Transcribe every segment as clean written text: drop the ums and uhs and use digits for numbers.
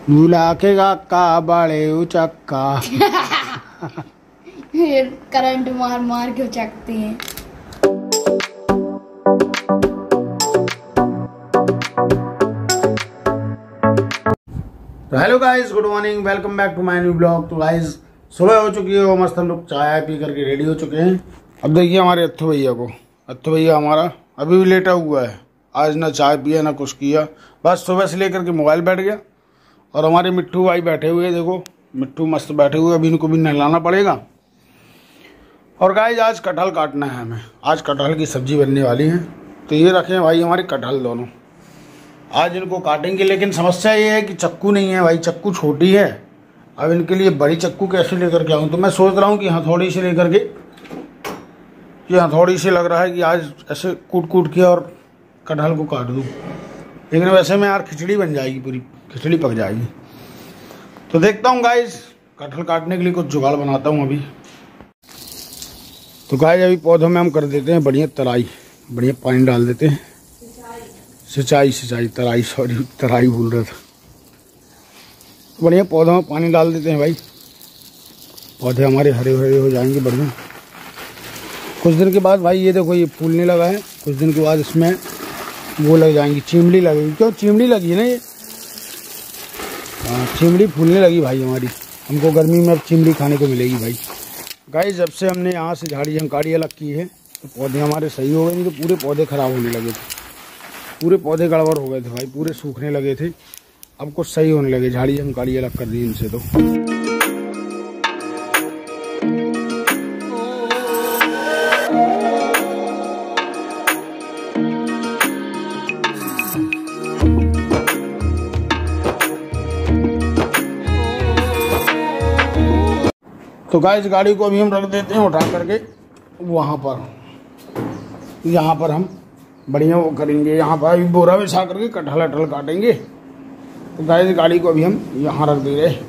दूल्हा के काका बड़े उचक्का। करंट मार मार के उचकते हैं। तो hello guys, good morning, welcome back to my new blog. तो गाइस सुबह हो चुकी है, मस्त हम लोग चाय पी करके रेडी हो चुके हैं। अब देखिए हमारे अत्थु भैया को, अत्थु भैया हमारा अभी भी लेटा हुआ है। आज ना चाय पिया ना कुछ किया, बस सुबह से लेकर के मोबाइल बैठ गया। और हमारे मिट्टू भाई बैठे हुए, देखो मिट्टू मस्त बैठे हुए, अभी इनको भी नहलाना पड़ेगा। और गाइस आज कटहल काटना है हमें, आज कटहल की सब्जी बनने वाली है। तो ये रखे हैं भाई हमारे कटहल दोनों, आज इनको काटेंगे। लेकिन समस्या ये है कि चक्कू नहीं है भाई, चक्कू छोटी है। अब इनके लिए बड़ी चक्कू कैसे लेकर के आऊँ, तो मैं सोच रहा हूँ कि हथौड़ी से लेकर के, ये हथौड़ी से लग रहा है कि आज ऐसे कूट कूट के और कटहल को काट दूँ। लेकिन वैसे में यार खिचड़ी बन जाएगी, पूरी खिचड़ी पक जाएगी। तो देखता हूँ गाइस, कटहल काटने के लिए कुछ जुगाड़ बनाता हूँ अभी। तो गाइस अभी पौधों में हम कर देते हैं बढ़िया तराई, बढ़िया पानी डाल देते हैं। सिंचाई तराई भूल रहा था। बढ़िया पौधों में पानी डाल देते हैं भाई, पौधे हमारे हरे भरे हो जाएंगे बढ़िया। कुछ दिन के बाद भाई ये देखो ये फूलने लगा है, कुछ दिन के बाद इसमें वो लग जाएंगी, चिमड़ी लगेगी। क्यों चिमड़ी लगी है ना ये, हाँ चिमड़ी फूलने लगी भाई हमारी। हमको गर्मी में अब चिमड़ी खाने को मिलेगी भाई। गाइस जब से हमने यहाँ से झाड़ी झंकाड़ी अलग की है तो पौधे हमारे सही हो गए, नहीं तो पूरे पौधे खराब होने लगे थे, पूरे पौधे गड़बड़ हो गए थे भाई, पूरे सूखने लगे थे। अब कुछ सही होने लगे, झाड़ी झंकाड़ी अलग कर दी इनसे। तो गाइस गाड़ी को अभी हम रख देते हैं उठा करके वहाँ पर, यहाँ पर हम बढ़िया वो करेंगे। यहाँ पर अभी बोरा बिछा करके कटहल अटहल काटेंगे। तो गाइस गाड़ी को अभी हम यहाँ रख दे रहे।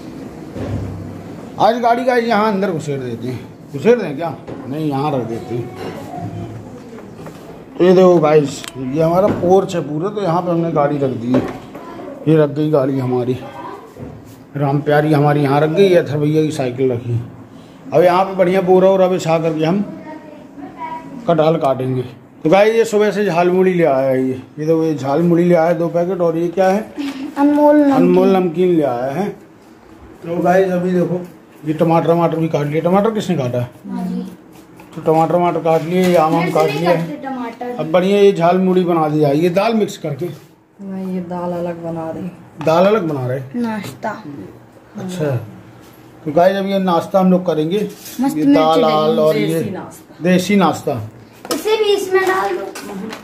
आज गाड़ी का यहाँ अंदर घुसेड़ देते हैं, घुसेड़ दें क्या, नहीं यहाँ रख देते हैं। तो ये देखो गाइस ये हमारा पोर्च है पूरा, तो यहाँ पे हमने गाड़ी रख दी है। ये रख गई गाड़ी हमारी, राम प्यारी हमारी यहाँ रख गई है, अथर भैया की साइकिल रखी। अब यहाँ पे बढ़िया बोरा वोरा बिछा करके हम कटहल काटेंगे। तो गाइस ये सुबह से झाल मुड़ी ले आया है, ये देखो ये झाल मुड़ी ले आया है 2 पैकेट। और ये क्या है, अनमोल नमकीन ले आया है। तो गाइस अभी देखो ये टमाटर भी काट लिए। टमाटर किसने काटा है, तो टमाटर काट लिए, ये आम काट लिए। अब बढ़िया ये झाल मुड़ी बना दी जाएगी, ये दाल मिक्स करके। ये दाल अलग बना रही, दाल अलग बना रहे नाश्ता। अच्छा तो गाइस अब ये नाश्ता हम लोग करेंगे, ये दाल आल और ये देसी नाश्ता। इसे भी इसमें डाल दो।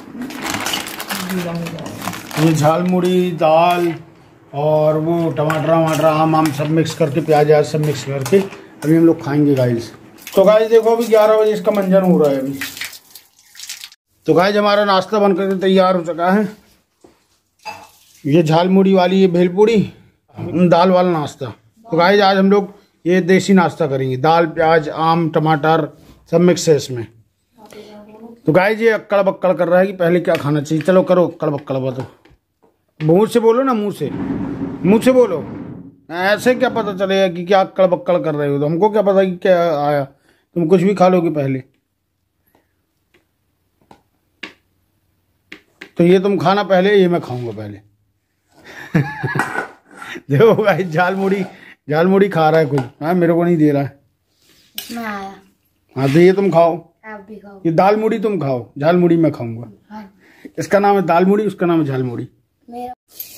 ये झाल मुड़ी दाल और वो टमाटर आम सब मिक्स करके, प्याज सब मिक्स करके अभी हम लोग खाएंगे गाइस। तो गाइस देखो अभी 11 बजे इसका मंजन हो रहा है अभी। तो गाइस हमारा नाश्ता बनकर तैयार हो चुका है। ये झाल मुड़ी वाली, ये भेलपूड़ी, दाल वाला नाश्ता। तो गाइस आज हम लोग ये देसी नाश्ता करेंगे, दाल प्याज आम टमाटर सब मिक्स है इसमें। तो गाइस ये अक्कड़ बक्कड़ कर रहा है कि पहले क्या खाना चाहिए। चलो करो अक्कड़ बक्कड़, बताओ, मुँह से बोलो ना, मुँह से बोलो। ऐसे क्या पता चलेगा कि क्या अक्कड़ बक्कड़ कर रहे हो, तो हमको क्या पता कि क्या आया। तुम कुछ भी खा लोगे पहले, तो ये तुम खाना पहले, ये मैं खाऊंगा पहले। देखो भाई झाल मुड़ी खा रहा है कोई, हाँ मेरे को नहीं दे रहा है। मैं आया। हाँ तो ये तुम खाओ, आप भी खाओ। ये दाल मुड़ी तुम खाओ, झाल मुड़ी मैं खाऊंगा। हाँ। इसका नाम है दाल मुड़ी, उसका नाम है झाल मुड़ी। मेरा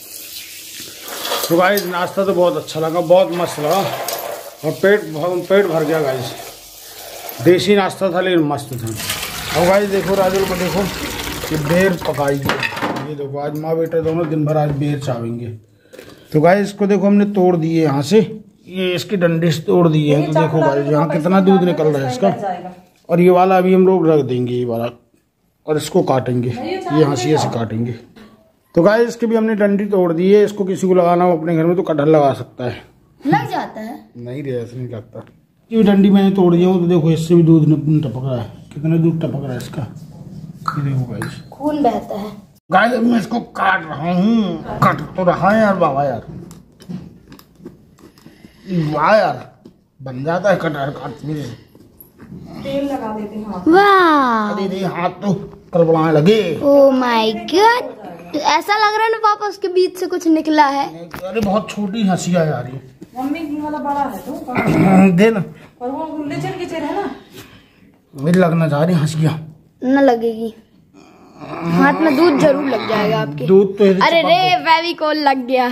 तो गाइस नाश्ता तो बहुत अच्छा लगा, बहुत मस्त लगा और पेट भर गया गाइस। देसी नाश्ता था लेकिन मस्त था। और गाइस देखो राजुल को देखो, ये बेर पकाई है। ये देखो आज माँ बेटा दोनों दिन भर आज बेर चावेंगे। तो गाइस इसको देखो हमने तोड़ दिए यहाँ से, ये इसकी डंडे से तोड़ दिए हैं। तो देखो गाइस यहाँ कितना दूध निकल रहा है इसका। और ये वाला अभी हम लोग रख देंगे, ये वाला, और इसको काटेंगे, ये हंसिया से काटेंगे। तो गाइस इसकी भी हमने डंडी तोड़ दी है। इसको किसी को लगाना हो अपने घर में तो कटहल लगा सकता है, लग जाता है। नहीं रे ऐसे नहीं लगता। ये डंडी मैंने तोड़ दिया, तो देखो इससे भी दूध टपक रहा है, कितना दूध टपक रहा है इसका, ये देखो गाइस खून बहता है। गाइस मैं इसको काट रहा हूँ, कट तो रहा है यार बाबा यार, वाह यार, बन जाता है कटहल काटने से। तेल लगा देते हैं हाथ। वाह दीदी हाथ तो कड़कड़ाने लगे। ओ माय गॉड, ऐसा लग रहा है ना पापा उसके बीच से कुछ निकला है। अरे बहुत छोटी हंसी आ रही है। मम्मी वाला बड़ा है तो दे ना, और वो लेजर की चेहरा है ना। मेरी लगना जा रही हंसियां। न लगेगी, हाथ में दूध जरूर लग जाएगा आपके। दूध तो अरे रे फेविकोल लग गया।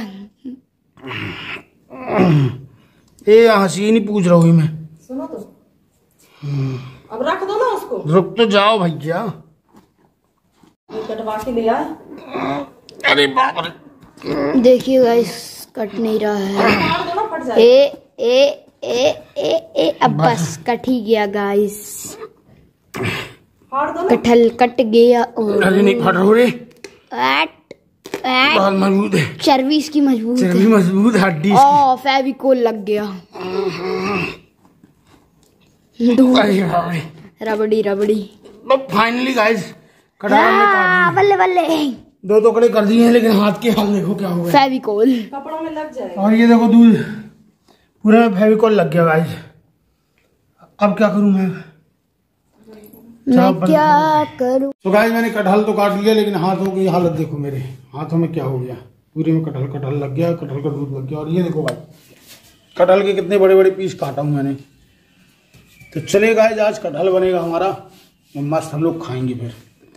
ये हंसी नहीं पूछ रहा हूँ मैं। सुनो तो, अब रख दो ना उसको। रुक तो जाओ भैया। ये कटवा के ले आए। अरे बाप रे, देखिए गाइस कट नहीं रहा है। फाड़ दो ना, फट जाए। अब बस कट ही गया गाइस, फाड़ दो ना। कटहल कट गया। अरे नहीं फट रहा रे, बहुत बहुत मजबूत है, चर्बी इसकी मजबूत चर्बी है। मजबूत, हड्डी ओ फेविकोल लग गया। अरे बाप रे। रबड़ी रबड़ी। तो फाइनली गाइस कटहल हमने काट बल्ले बल्ले। लिए। दो टुकड़े कर दिए हैं, लेकिन हाथ के हाल देखो क्या हो गया। फेविकोल कपड़ों में लग जाएगा। और ये देखो दूध पूरा फेविकोल लग गया गाइस। अब क्या करूं मैं क्या करूं। तो गाइस मैंने कटहल तो काट लिया, लेकिन हाथों की हालत देखो, मेरे हाथों में क्या हो गया। पूरे में कटहल कटहल लग गया, कटहल का दूध लग गया। और ये देखो भाई कटहल के कितने बड़े बड़े पीस काटा हूं मैंने। तो चलिए गाइस आज कटहल बनेगा हमारा, मस्त हम लोग खाएंगे फिर।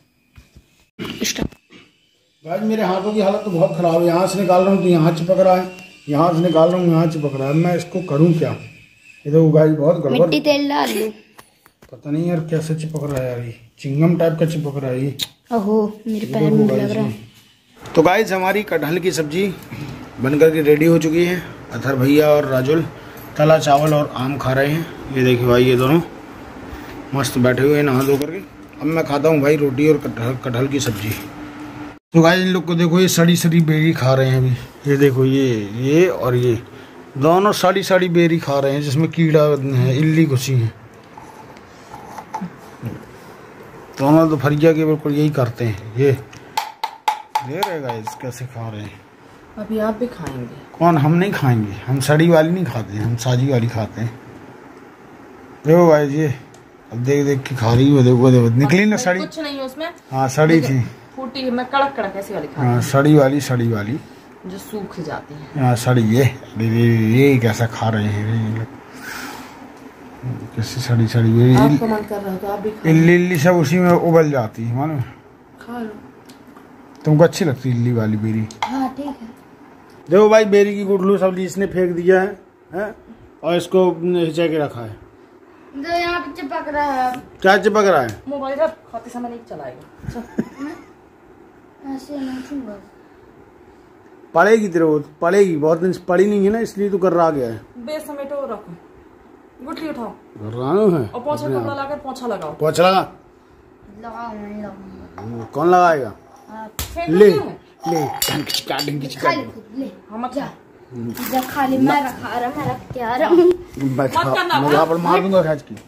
गाइस मेरे हाथों की हालत तो बहुत खराब है। यहाँ से निकाल रहा हूँ तो यहाँ चिपक रहा है, यहाँ से निकाल रहा हूँ यहाँ चिपक रहा है। मैं इसको करूँ क्या? ये देखो गाइस बहुत गड़बड़। मिट्टी तेल डाल दो। पता नहीं यार कैसे चिपक रहा है यार, ये चिंगम टाइप का चिपक रहा है ये। ओहो मेरे पैर में लग रहा है। तो गाइस हमारी कटहल की सब्जी बनकर के रेडी हो चुकी है। अथर भैया और राजुल तला चावल और आम खा रहे हैं। ये देखिए भाई ये दोनों मस्त बैठे हुए हैं नहा धो करके। अब मैं खाता हूँ भाई रोटी और कटहल की सब्जी। तो गाइस इन लोग को देखो ये सड़ी सड़ी बेरी खा रहे हैं अभी। ये देखो ये और ये दोनों सड़ी सड़ी बेरी खा रहे हैं, जिसमें कीड़ा है, इल्ली घुसी है। दोनों तो फरिया के बिल्कुल यही करते हैं। ये दे रहे गाइस कैसे खा रहे हैं। अभी आप भी खाएंगे। कौन? हम नहीं खाएंगे, हम सड़ी वाली नहीं खाते, हम साजी वाली खाते हैं। देखो गाइस ये अब देख देख के खा रही है। देखो निकली ना सड़ी। कुछ नहीं है उसमें। हाँ सड़ी थी, फूटी। मैं कड़क कड़क ऐसी वाली खाती हाँ सड़ी वाली जो सूख जाती है। हाँ सड़ी। ये कैसा खा रहे हैं ये लोग, कैसे सड़ी आपका मन कर रहा है तो आप भी खा इल्ली सब उसी में उबल जाती है मालूम। खा लो। तुमको अच्छी लगती है इल्ली वाली बेरी? हाँ ठीक है। देखो भाई बेरी की गुठलू सब इसने फेंक दिया है और इसको हिचा के रखा है। जो यहाँ पे चिपक रहा है। क्या चिपक रहा है? मोबाइल जब खाते समय नहीं चलाएगा। ऐसे नहीं छूंगा। पड़ेगी तेरे को, पड़ेगी। बहुत दिन से पड़ी नहीं है ना, इसलिए तो कर रहा गया है। बेस समेटो रखो, गुठली उठाओ कर रहा है और पोछा कपड़ा लाकर पोछा लगाओ। पोछा लगा। लगाओ नहीं लगाऊंगा। कौन लगाएगा? फेंक ले क्यों है? ले खाली खुद ले। हम जा जा खाली मैं रख के आ रहा हूँ। मैं यहाँ पर मार दूंगा खींच की।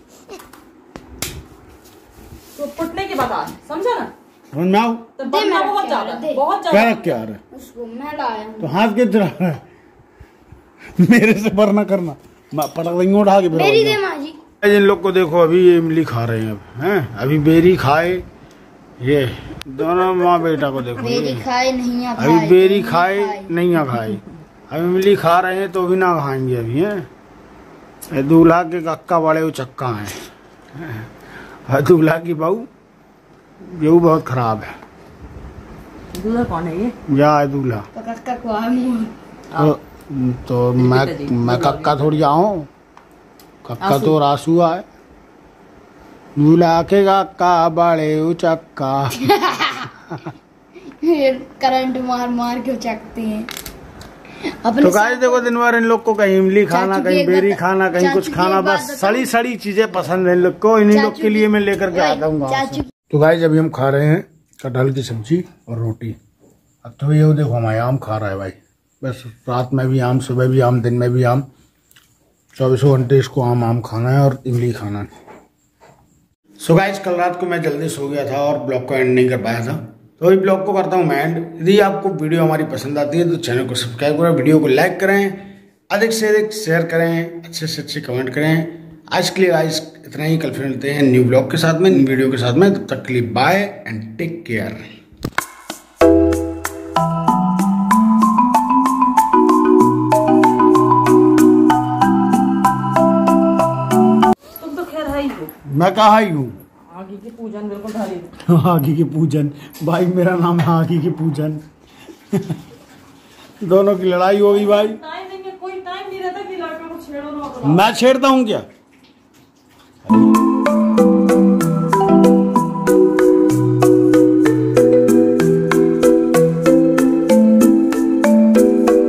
तो फुटने की बता, समझा ना? समझ में आओ? तो बनना बहुत ज्यादा बहुत क्या ज्यादा। रख के आ रहा है? उसको मैं लाया हूँ। तो हाथ के रहा है मेरे से पर ना करना, मैं पटक देंगे उठा के। मेरी दे माँ जी। इन लोग को देखो अभी ये इमली खा रहे हैं। अब हैं अभी बेरी खाए, ये दोनों माँ बेटा को देखो। बेरी खाए नहीं अभी बेरी खाए नहीं खाए, अब इमली खा रहे हैं तो भी ना खाएंगे अभी। है दूल्हा के कक्का बड़े उचक्का है। दूल्हा की बहू ये बहुत खराब है। दूल्हा कौन है ये? या है दूल्हा तो मैं कक्का थोड़ी आऊं, कक्का तो रासुआ है। दूल्हा के कक्का बड़े उचक्का। करंट मार मार के उचकते हैं। तो गाइस देखो दिन भर इन लोग को कहीं इमली खाना, कहीं बेरी खाना, कहीं कुछ खाना, बस सड़ी सड़ी चीजें पसंद है इन लोग को। इन्हीं लोग के लिए मैं लेकर के आता हूँ गाँव से। तो गाइस अभी हम खा रहे हैं कटहल की सब्जी और रोटी। अब तो ये देखो हमारे आम खा रहा है भाई। बस रात में भी आम, सुबह भी आम, दिन में भी आम, 24 घंटे इसको आम खाना है और इमली खाना है। सो गाइस कल रात को मैं जल्दी सो गया था और ब्लॉग को एंड नहीं कर पाया था, तो अभी ब्लॉग को करता हूँ मैं एंड। यदि आपको वीडियो हमारी पसंद आती है तो चैनल को सब्सक्राइब करें, वीडियो को लाइक करें, अधिक से अधिक शेयर करें, अच्छे से अच्छे कमेंट करें। आज के लिए गाइस इतना ही। कल फिर मिलते हैं न्यू ब्लॉग के साथ में, न्यू वीडियो के साथ में। तब तक के लिए बाय एंड टेक केयर। तुम तो खैर है ही हो। मैं कहा ही हूँ आगे की पूजन बिल्कुल ढाली। आगे की पूजन, भाई मेरा नाम है आगे की पूजन। दोनों की लड़ाई होगी भाई। टाइम नहीं है, कोई टाइम नहीं रहता कि लड़का को छेड़ो ना। मैं छेड़ता हूँ क्या?